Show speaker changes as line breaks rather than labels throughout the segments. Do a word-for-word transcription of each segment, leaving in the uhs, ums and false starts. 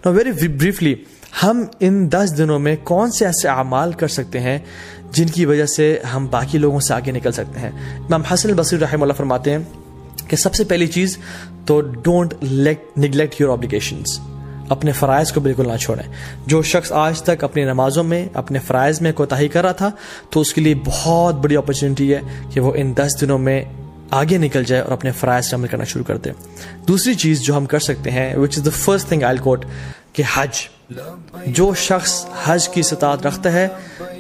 Now very briefly, ہم ان دس دنوں میں کون سے ایسے اعمال کر سکتے ہیں جن کی وجہ سے ہم باقی لوگوں سے آگے نکل سکتے ہیں. امام حسن البصری رحمہ اللہ فرماتے ہیں کہ سب سے پہلی چیز تو ڈونٹ نیگلیکٹ یور آبلیگیشنز. اپنے فرائض کو بالکل نہ چھوڑیں. جو شخص آج تک اپنی نمازوں میں اپنے فرائض میں کوتاہی کر رہا تھا تو اس کے لیے بہت بڑی اپرچونیٹی ہے کہ وہ ان دس دنوں میں آگے نکل جائے اور اپنے فرائض سے عمل کرنا شروع کر دے. دوسری چیز جو ہم کر سکتے ہیں وچ از دا فرسٹ تھنگ آئی ول کوٹ کہ حج. جو شخص حج کی استطاعت رکھتا ہے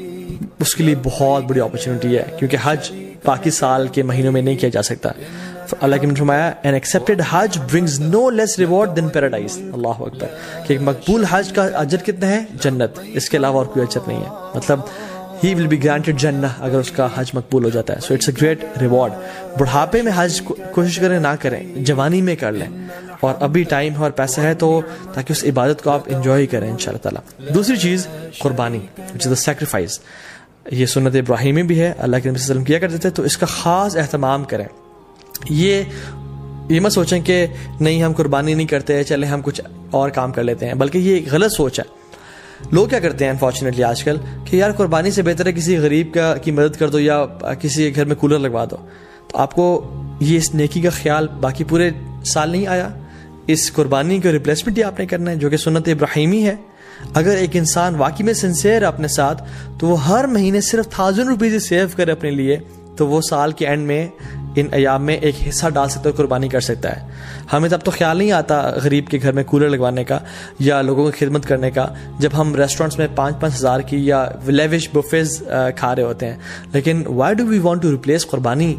اس کے لیے بہت بڑی اپرچونیٹی ہے, کیونکہ حج باقی سال کے مہینوں میں نہیں کیا جا سکتا. اللہ کے نے فرمایا an accepted Hajj brings no less reward than paradise. اللہ اکبر. کہ ایک مقبول حج کا اجر کتنا ہے؟ جنت, اس کے علاوہ اور کوئی اجر نہیں ہے. مطلب he will be granted جنہ اگر اس کا حج مقبول ہو جاتا ہے. so it's a great reward. بڑھاپے میں حج کوشش کریں نہ کریں, جوانی میں کر لیں, اور ابھی ٹائم ہے اور پیسہ ہے تو تاکہ اس عبادت کو آپ انجوائے کریں انشاءاللہ تعالی. دوسری چیز قربانی which is the sacrifice. یہ سنت ابراہیمی بھی ہے, اللہ کے نبی صلی اللہ علیہ وسلم کیا کرتے تھے, تو اس کا خاص اہتمام کریں. یہ یہ مت سوچیں کہ نہیں ہم قربانی نہیں کرتے, چلیں ہم کچھ اور کام کر لیتے ہیں, بلکہ یہ ایک غلط سوچ ہے. لوگ کیا کرتے ہیں انفارچونیٹلی آج کل کہ یار قربانی سے بہتر ہے کسی غریب کا کی مدد کر دو یا کسی کے گھر میں کولر لگوا دو. تو آپ کو یہ اس نیکی کا خیال باقی پورے سال نہیں آیا, اس قربانی کو ریپلیسمنٹ ہی آپ نے کرنا ہے جو کہ سنت ابراہیمی ہے. اگر ایک انسان واقعی میں سنسیئر ہے اپنے ساتھ تو وہ ہر مہینے صرف تھاؤزینڈ روپیز سیو کرے اپنے لیے, تو وہ سال کے اینڈ میں ان ایام میں ایک حصہ ڈال سکتا ہے, قربانی کر سکتا ہے. ہمیں تب تو خیال نہیں آتا غریب کے گھر میں کولر لگوانے کا یا لوگوں کی خدمت کرنے کا جب ہم ریسٹورینٹس میں پانچ پانچ ہزار کی یا لیوش بفیز کھا رہے ہوتے ہیں. لیکن why do we want to replace qurbani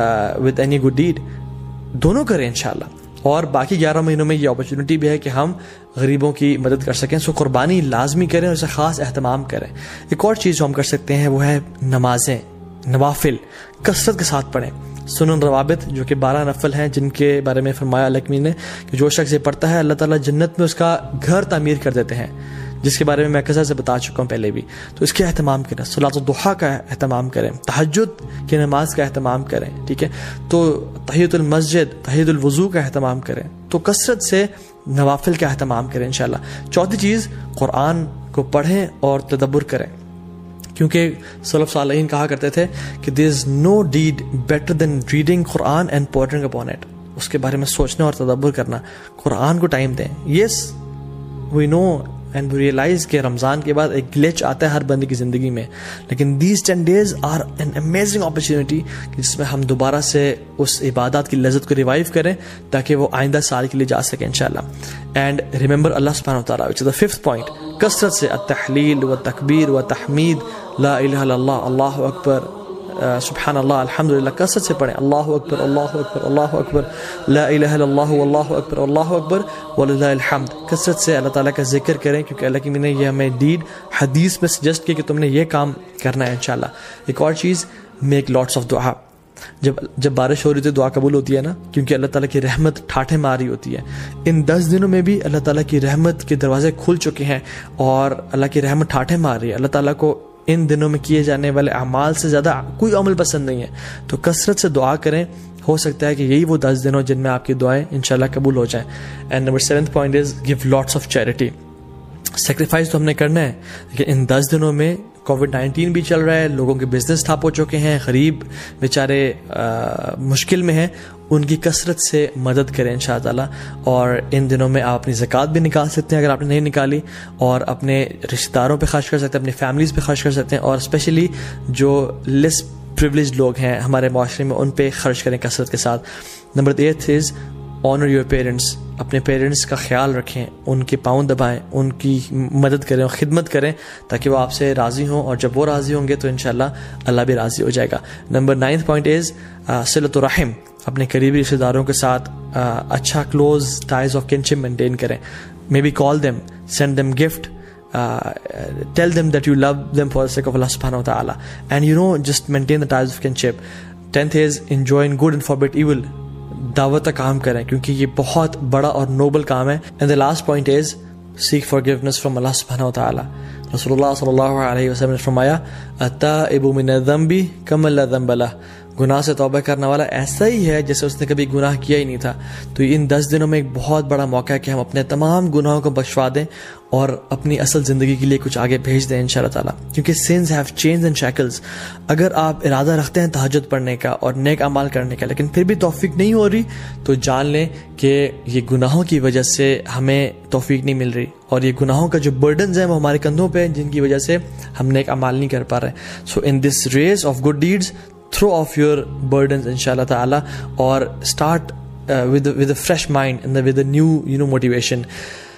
with any good deed? دونوں کریں انشاءاللہ. اور باقی گیارہ مہینوں میں یہ اپرچونیٹی بھی ہے کہ ہم غریبوں کی مدد کر سکیں. سو قربانی لازمی کریں اور اسے خاص اہتمام کریں. ایک اور چیز جو ہم کر سکتے ہیں وہ ہے نمازیں, نوافل کثرت کے ساتھ پڑھیں. سنن روابط جو کہ بارہ نفل ہیں جن کے بارے میں فرمایا اللہ نے کہ جو شخص یہ پڑھتا ہے اللہ تعالیٰ جنت میں اس کا گھر تعمیر کر دیتے ہیں, جس کے بارے میں میں کثرت سے بتا چکا ہوں پہلے بھی. تو اس کے اہتمام کریں, صلاۃ الضحیٰ کا اہتمام کریں, تہجد کی نماز کا اہتمام کریں, ٹھیک ہے, تو تحیۃ المسجد تحیۃ الوضو کا اہتمام کریں. تو کثرت سے نوافل کا اہتمام کریں انشاءاللہ. چوتھی چیز قرآن کو پڑھیں اور تدبر کریں, کیونکہ سلف صالحین کہا کرتے تھے کہ there is no deed better than reading Quran and pondering upon it. اس کے بارے میں سوچنا اور تدبر کرنا. قرآن کو ٹائم دیں. یس وی نو اینڈ وی ریئلائز کہ رمضان کے بعد ایک گلچ آتا ہے ہر بندے کی زندگی میں, لیکن these ten days are an amazing opportunity جس میں ہم دوبارہ سے اس عبادات کی لذت کو ریوائیو کریں تاکہ وہ آئندہ سال کے لیے جا سکیں انشاءاللہ. اینڈ ریممبر اللہ سبحانہ و تعالیٰ, وچ از دا ففتھ پوائنٹ, کثرت سے التحلیل و تکبیر و تحمید, لا الہ الا اللہ, اللہ اکبر, سبحان اللہ, الحمدللہ, کثرت سے پڑھیں. اللہ اکبر اللہ اکبر اللہ اکبر, لا الہ الا اللہ واللہ اکبر اللہ اکبر وللہ الحمد. کثرت سے اللہ تعالیٰ کا ذکر کریں کیونکہ اللہ کی نے یہ ہمیں ڈیڈ حدیث میں سجیسٹ کیا کہ تم نے یہ کام کرنا ہے انشاءاللہ. ایک اور چیز, میک لاٹس آف دعا. جب جب بارش ہو رہی ہے دعا قبول ہوتی ہے نا, کیونکہ اللہ تعالیٰ کی رحمت ٹھاٹھے ماری ہوتی ہے. ان دس دنوں میں بھی اللہ تعالیٰ کی رحمت کے دروازے کھل چکے ہیں اور اللہ کی رحمت ٹھاٹھے مار رہی ہے. اللہ تعالیٰ کو ان دنوں میں کیے جانے والے اعمال سے زیادہ کوئی عمل پسند نہیں ہے. تو کثرت سے دعا کریں, ہو سکتا ہے کہ یہی وہ دس دن ہو جن میں آپ کی دعائیں انشاءاللہ قبول ہو جائیں. And number seventh point is give lots of charity. Sacrifice تو ہم نے کرنا ہے, لیکن ان دس دنوں میں کووڈ نائنٹین بھی چل رہا ہے, لوگوں کے بزنس ٹھپ ہو چکے ہیں, غریب بیچارے مشکل میں ہیں, ان کی کثرت سے مدد کریں انشاءاللہ تعالیٰ. اور ان دنوں میں آپ اپنی زکوٰۃ بھی نکال سکتے ہیں اگر آپ نے نہیں نکالی, اور اپنے رشتہ داروں پہ خرچ کر سکتے ہیں, اپنی فیملیز پہ خرچ کر سکتے ہیں, اور اسپیشلی جو لیس پریولیج لوگ ہیں ہمارے معاشرے میں ان پہ خرچ کریں کثرت کے ساتھ. Number eight is honour your parents. اپنے پیرنٹس کا خیال رکھیں, ان کے پاؤں دبائیں, ان کی مدد کریں اور خدمت کریں تاکہ وہ آپ سے راضی ہوں, اور جب وہ راضی ہوں گے تو انشاءاللہ اللہ بھی راضی ہو جائے گا. نمبر نائنتھ پوائنٹ از صلۃ الرحم. اپنے قریبی رشتہ داروں کے ساتھ اچھا close ties of kinship maintain کریں. Maybe call them, send them gift, tell them that you love them for the sake of Allah subhanahu wa ta'ala, and you know just maintain the ties of kinship. tenth is enjoying good and forbid evil. دعوت کا کام کریں کیونکہ یہ بہت بڑا اور noble کام ہے. And the last point is seek forgiveness from Allah subhanahu wa ta'ala. رسول اللہ صلی اللہ علیہ وسلم نے فرمایا التائب من الذنب کمن لا ذنب له. گناہ سے توبہ کرنے والا ایسا ہی ہے جیسے اس نے کبھی گناہ کیا ہی نہیں تھا. تو ان دس دنوں میں ایک بہت بڑا موقع ہے کہ ہم اپنے تمام گناہوں کو بخشوا دیں اور اپنی اصل زندگی کے لیے کچھ آگے بھیج دیں انشاءاللہ تعالیٰ, کیونکہ sins have chains and shackles. اگر آپ ارادہ رکھتے ہیں تہجد پڑھنے کا اور نیک اعمال کرنے کا لیکن پھر بھی توفیق نہیں ہو رہی, تو جان لیں کہ یہ گناہوں کی وجہ سے ہمیں توفیق نہیں مل رہی, اور یہ گناہوں کا جو برڈنز ہیں وہ ہمارے کندھوں پہ ہیں, جن کی وجہ سے ہم نیک اعمال نہیں کر پا رہے. So in this race of good deeds throw off your burdens inshallah ta'ala, or start uh, with a, with a fresh mind and the, with a new you know motivation.